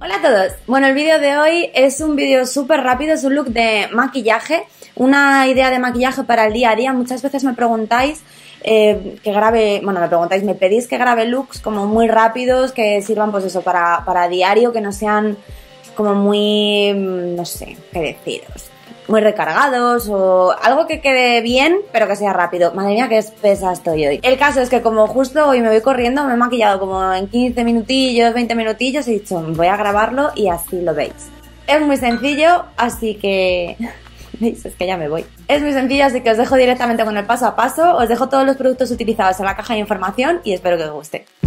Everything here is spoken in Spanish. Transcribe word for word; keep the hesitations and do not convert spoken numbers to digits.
Hola a todos, bueno, el vídeo de hoy es un vídeo súper rápido, es un look de maquillaje, una idea de maquillaje para el día a día. Muchas veces me preguntáis eh, que grabe, bueno, me preguntáis, me pedís que grabe looks como muy rápidos, que sirvan pues eso para, para diario, que no sean como muy, no sé, qué deciros, muy recargados o algo que quede bien pero que sea rápido. Madre mía, qué espesa estoy hoy. El caso es que como justo hoy me voy corriendo, me he maquillado como en quince minutillos, veinte minutillos y he dicho, voy a grabarlo y así lo veis. Es muy sencillo, así que... ¿Veis? Es que ya me voy. Es muy sencillo, así que os dejo directamente con el paso a paso, os dejo todos los productos utilizados en la caja de información y espero que os guste.